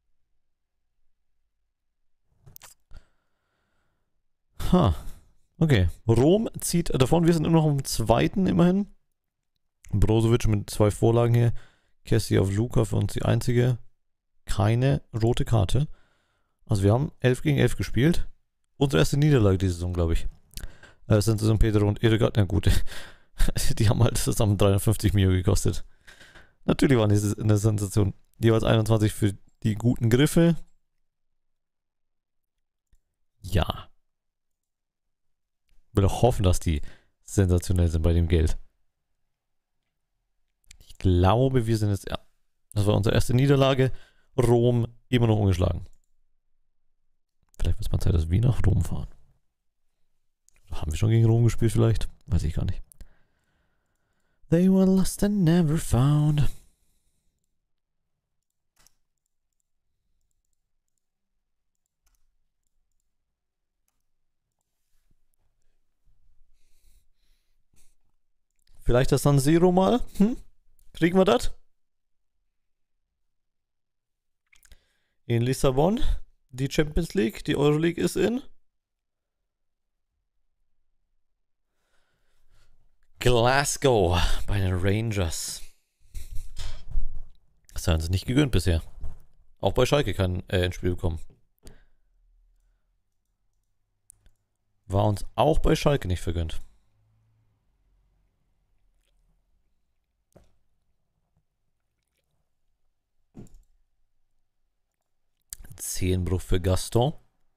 Speaker 2: Ha. Okay. Rom zieht davon. Wir sind immer noch im zweiten immerhin. Brozovic mit zwei Vorlagen hier. Kessie auf Luka für uns die einzige. Keine rote Karte. Also wir haben elf gegen elf gespielt. Unsere erste Niederlage diese Saison, glaube ich. Äh, sind Saison Pedro und Edegaard. Na gut. Die haben halt zusammen dreihundertfünfzig Mio gekostet. Natürlich waren die eine Sensation. Jeweils einundzwanzig für die guten Griffe. Ja. Ich will auch hoffen, dass die sensationell sind bei dem Geld. Ich glaube, wir sind jetzt, ja, das war unsere erste Niederlage. Rom immer noch ungeschlagen. Vielleicht wird es mal Zeit, dass wir nach Rom fahren. Haben wir schon gegen Rom gespielt vielleicht? Weiß ich gar nicht. They were lost and never found. Vielleicht das San Siro mal? Hm? Kriegen wir das? In Lissabon. Die Champions League. Die Euroleague ist in. Glasgow bei den Rangers. Das haben sie nicht gegönnt bisher. Auch bei Schalke kein äh, ins Spiel bekommen. War uns auch bei Schalke nicht vergönnt. Zehenbruch für Gaston.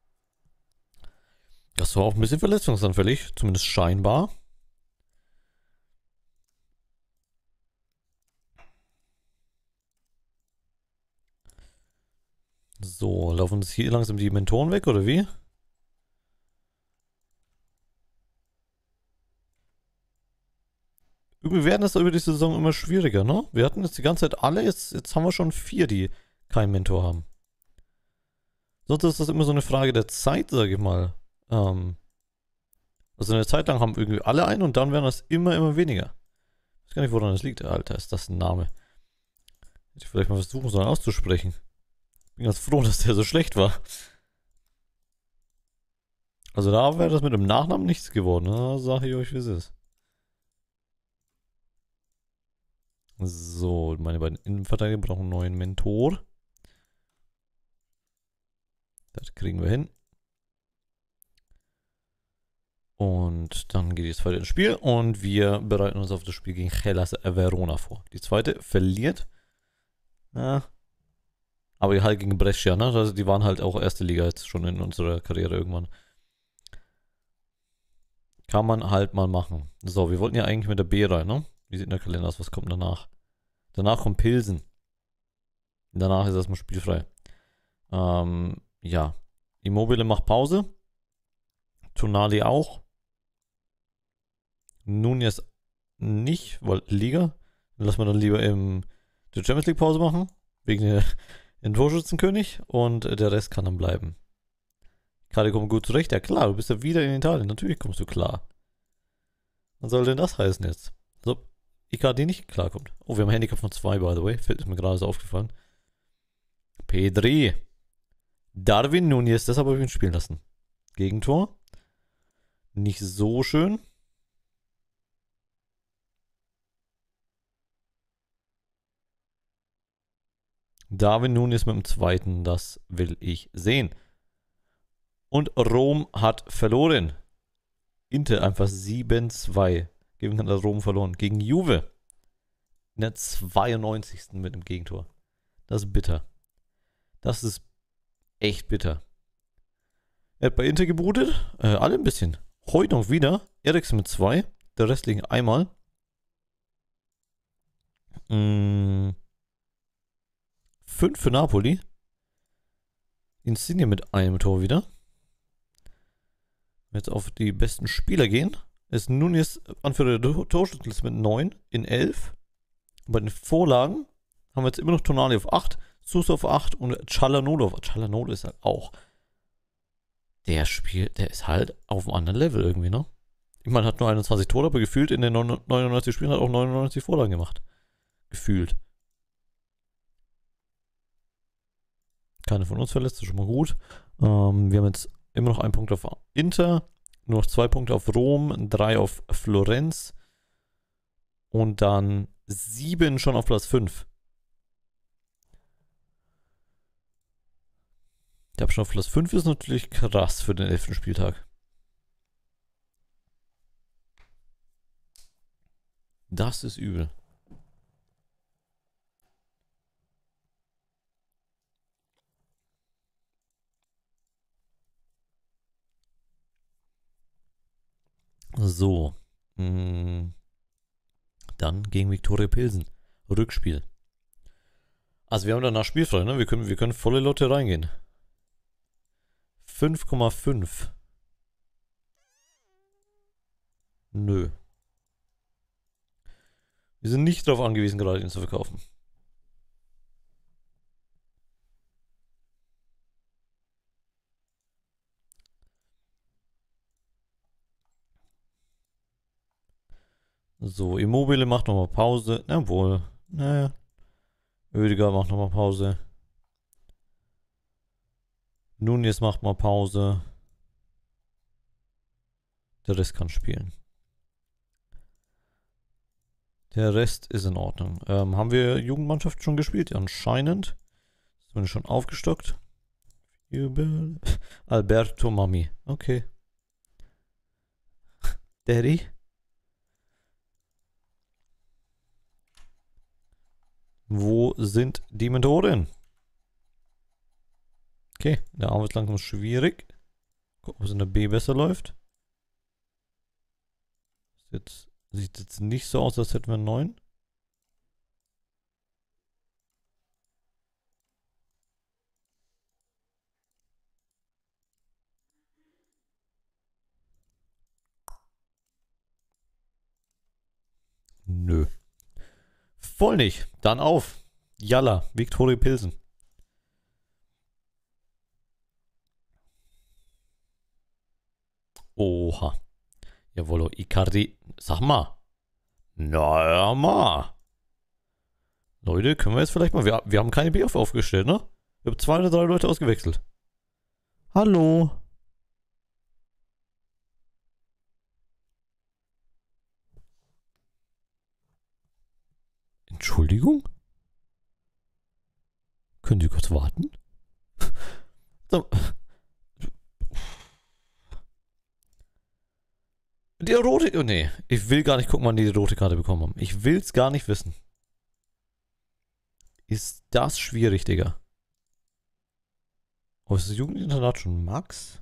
Speaker 2: Gaston auch ein bisschen verletzungsanfällig, zumindest scheinbar. So, laufen uns hier langsam die Mentoren weg, oder wie? Irgendwie werden das über die Saison immer schwieriger, ne? Wir hatten jetzt die ganze Zeit alle, jetzt, jetzt haben wir schon vier, die keinen Mentor haben. Sonst ist das immer so eine Frage der Zeit, sage ich mal. Ähm, also eine Zeit lang haben irgendwie alle einen und dann werden das immer, immer weniger. Ich weiß gar nicht, woran das liegt. Alter, ist das ein Name? Hätte ich vielleicht mal versuchen sollen auszusprechen. Bin ganz froh, dass der so schlecht war. Also da wäre das mit dem Nachnamen nichts geworden. Da sage ich euch, wie es ist. So, meine beiden Innenverteidiger brauchen einen neuen Mentor. Das kriegen wir hin. Und dann geht es weiter ins Spiel und wir bereiten uns auf das Spiel gegen Hellas Verona vor. Die zweite verliert. Ja. Aber halt gegen Brescia, ne? Also die waren halt auch erste Liga jetzt schon in unserer Karriere irgendwann. Kann man halt mal machen. So, wir wollten ja eigentlich mit der B rein, ne? Wie sieht der Kalender aus? Was kommt danach? Danach kommt Pilsen. Danach ist erstmal spielfrei. Ähm, ja. Immobile macht Pause. Tonali auch. Nunez nicht, weil Liga. Dann lassen wir dann lieber im der Champions League Pause machen. Wegen der den Torschützenkönig. Und der Rest kann dann bleiben. Icardi kommt gut zurecht. Ja klar, du bist ja wieder in Italien. Natürlich kommst du klar. Was soll denn das heißen jetzt? So, Icardi nicht klarkommt. Oh, wir haben ein Handicap von zwei, by the way. Fällt mir gerade so aufgefallen. Pedri. Darwin Núñez, deshalb habe ich ihn spielen lassen. Gegentor. Nicht so schön. Darwin Núñez mit dem zweiten, das will ich sehen. Und Rom hat verloren. Inter einfach sieben zwei. Gegen hat Rom verloren. Gegen Juve. In der zweiundneunzigsten mit dem Gegentor. Das ist bitter. Das ist echt bitter. Er hat bei Inter gebootet. Äh, alle ein bisschen. Heute noch wieder. Eriksen mit zwei. Der Rest liegen einmal. Mm. fünf für Napoli. Insigne mit einem Tor wieder. Jetzt auf die besten Spieler gehen. Ist Núñez Anführer der Torschützenliste mit neun in elf. Und bei den Vorlagen haben wir jetzt immer noch Tonali auf acht, Sousa auf acht und Çalhanoğlu auf. Çalhanoğlu ist halt auch. Der spielt, der ist halt auf einem anderen Level irgendwie, ne? Ich meine, hat nur einundzwanzig Tore, aber gefühlt in den neunundneunzig Spielen hat auch neunundneunzig Vorlagen gemacht. Gefühlt. Keine von uns verletzt, ist schon mal gut. Ähm, wir haben jetzt immer noch einen Punkt auf Inter, nur noch zwei Punkte auf Rom, drei auf Florenz und dann sieben schon auf Platz fünf. Der Abstand auf Platz fünf ist natürlich krass für den elften Spieltag. Das ist übel. So. Mh. Dann gegen Viktoria Pilsen. Rückspiel. Also wir haben danach spielfrei, ne? Wir können, wir können volle Lotte reingehen. fünf Komma fünf. Nö. Wir sind nicht darauf angewiesen, gerade ihn zu verkaufen. So, Immobile macht nochmal Pause. Na wohl. Naja. Oedegaard macht nochmal Pause. Núñez macht mal Pause. Der Rest kann spielen. Der Rest ist in Ordnung. Ähm, haben wir Jugendmannschaft schon gespielt? Anscheinend. Sind wir schon aufgestockt? Alberto Mami. Okay. Daddy? Wo sind die Mentoren? Okay, der A wird langsam schwierig. Gucken, ob es in der B besser läuft. Jetzt sieht jetzt nicht so aus, als hätten wir einen neuen. Nö. Voll nicht. Dann auf. Jalla, Viktoria Pilsen. Oha. Jawollo, Icardi. Sag mal. Na ja, mal. Leute, können wir jetzt vielleicht mal... Wir, wir haben keine B auf aufgestellt, ne? Wir haben zwei oder drei Leute ausgewechselt. Hallo. Entschuldigung? Können Sie kurz warten? So. Die rote... Oh nee, ich will gar nicht gucken, wann die, die rote Karte bekommen haben. Ich will es gar nicht wissen. Ist das schwierig, Digga? Oh, ist das Jugendinternat schon Max?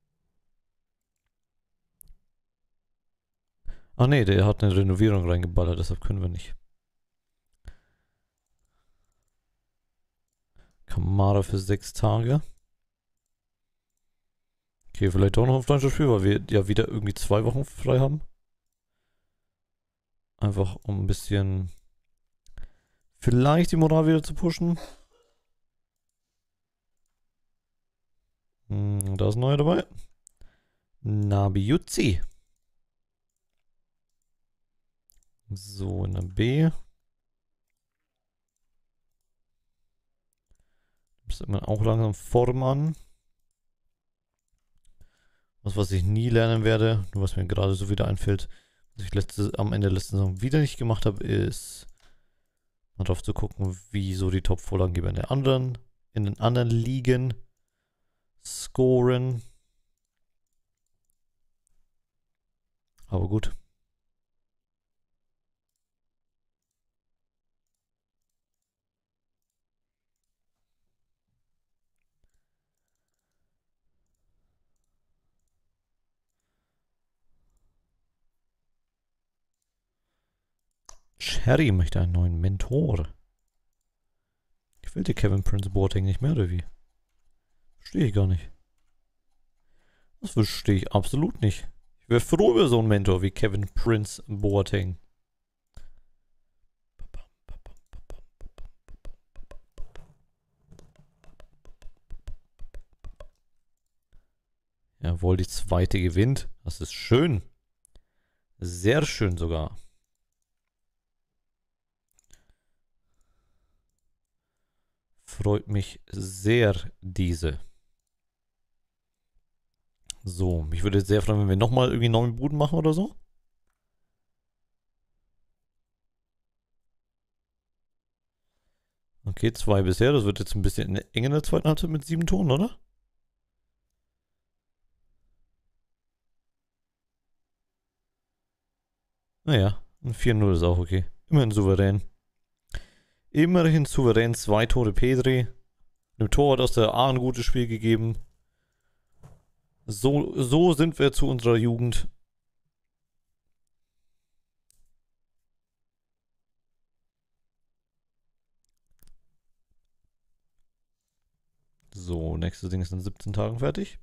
Speaker 2: Ach nee, der hat eine Renovierung reingeballert, deshalb können wir nicht. Kamara für sechs Tage. Okay, vielleicht doch noch ein Freundschaftsspiel, weil wir ja wieder irgendwie zwei Wochen frei haben. Einfach um ein bisschen vielleicht die Moral wieder zu pushen. Hm, da ist ein neuer dabei. Nabiuzi. So, in der B. Müsste man auch langsam Form an. Was, was ich nie lernen werde, nur was mir gerade so wieder einfällt, was ich letzte, am Ende der letzten Saison wieder nicht gemacht habe, ist mal drauf zu gucken, wie so die Top-Vorlagengeber in den anderen, in den anderen Ligen scoren. Aber gut. Cherry möchte einen neuen Mentor. Gefällt dir Kevin Prince Boateng nicht mehr, oder wie? Verstehe ich gar nicht. Das verstehe ich absolut nicht. Ich wäre froh über so einen Mentor wie Kevin Prince Boateng. Jawohl, die zweite gewinnt. Das ist schön. Sehr schön sogar. Freut mich sehr, diese. So, mich würde sehr freuen, wenn wir nochmal irgendwie neun Buden machen oder so. Okay, zwei bisher. Das wird jetzt ein bisschen eng in der zweiten Halbzeit mit sieben Toren, oder? Naja, ein vier null ist auch okay. Immerhin souverän. Immerhin souverän. Zwei Tore Pedri. Dem Tor hat aus der A ein gutes Spiel gegeben. So, so sind wir zu unserer Jugend. So, nächstes Ding ist in siebzehn Tagen fertig.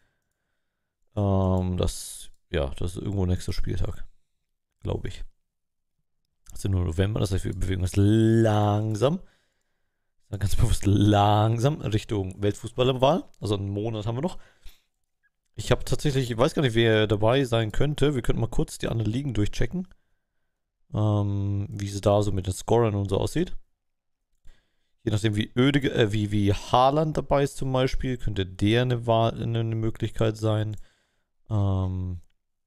Speaker 2: Ähm, das, ja, das ist irgendwo nächster Spieltag. Glaube ich. Das ist nur November, das heißt, wir bewegen uns langsam. Ganz bewusst langsam Richtung Weltfußballerwahl. Also einen Monat haben wir noch. Ich habe tatsächlich, ich weiß gar nicht, wer dabei sein könnte. Wir könnten mal kurz die anderen Ligen durchchecken. Ähm, wie es da so mit den Scorern und so aussieht. Je nachdem, wie Öde, äh, wie, wie Haaland dabei ist zum Beispiel, könnte der eine, Wahl, eine Möglichkeit sein. Ähm,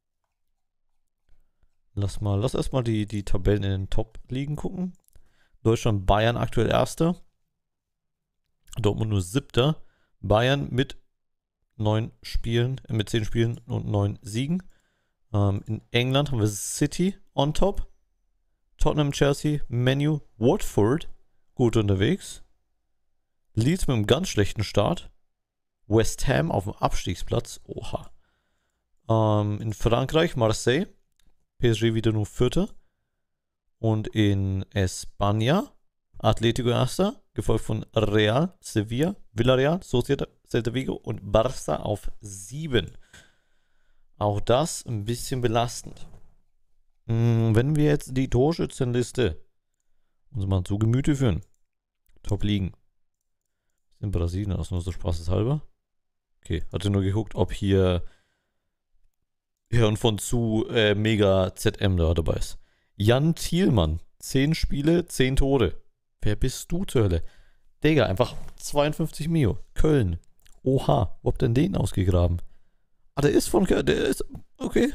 Speaker 2: lass mal, lass erstmal die, die Tabellen in den Top-Ligen gucken. Deutschland, Bayern aktuell Erster. Dortmund nur Siebter. Bayern mit neun Spielen, äh, mit zehn Spielen und neun Siegen. Ähm, in England haben wir City on top. Tottenham, Chelsea, Man U, Watford gut unterwegs. Leeds mit einem ganz schlechten Start. West Ham auf dem Abstiegsplatz. Oha. Ähm, in Frankreich Marseille. P S G wieder nur Vierter. Und in España Atletico Erster, gefolgt von Real, Sevilla, Villarreal, Sociedad, Celta Vigo und Barça auf sieben. Auch das ein bisschen belastend. Wenn wir jetzt die Torschützenliste uns mal zu Gemüte führen. Top liegen. In Brasilien, aus nur so spaßeshalber. Okay, hatte nur geguckt, ob hier Hirn von zu äh, Mega Z M da dabei ist. Jan Thielmann, zehn Spiele, zehn Tore. Wer bist du zur Hölle? Digga, einfach zweiundfünfzig Mio. Köln. Oha, wo habt ihr denn den ausgegraben? Ah, der ist von Köln, der ist, okay.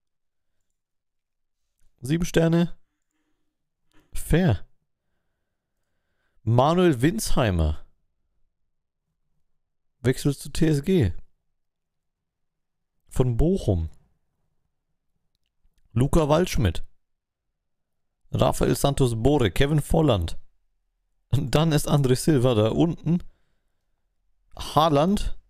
Speaker 2: Sieben Sterne. Fair. Manuel Winsheimer. Wechselt zu T S G. Von Bochum. Luca Waldschmidt. Rafael Santos Bore. Kevin Volland. Und dann ist André Silva da unten. Haaland.